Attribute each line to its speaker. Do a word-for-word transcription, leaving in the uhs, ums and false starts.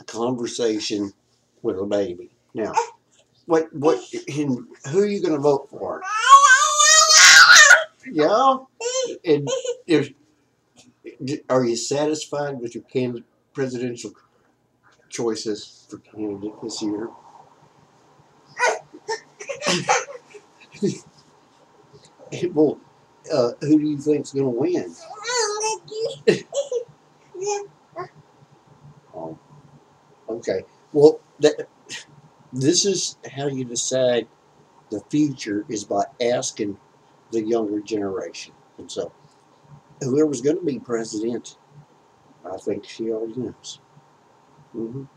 Speaker 1: conversation with a baby. Now, what what and who are you going to vote for? Yeah, and if are you satisfied with your candidate presidential choices for candidate this year? Well, uh, who do you think's going to win? Oh, okay. Well, that, this is how you decide the future is by asking the younger generation. And so, whoever's going to be president, I think she already knows. Mm-hmm.